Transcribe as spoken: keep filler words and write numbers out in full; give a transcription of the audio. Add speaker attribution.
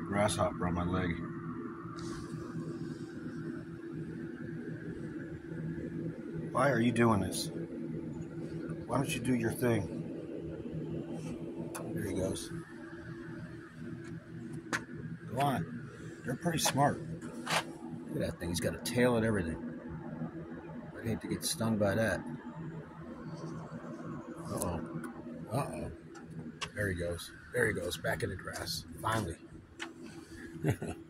Speaker 1: grasshopper on my leg. Why are you doing this? Why don't you do your thing? There he goes. Go on. They're pretty smart. Look at that thing. He's got a tail and everything. I'd hate to get stung by that. Uh-oh. Uh-oh. There he goes. There he goes. Back in the grass. Finally.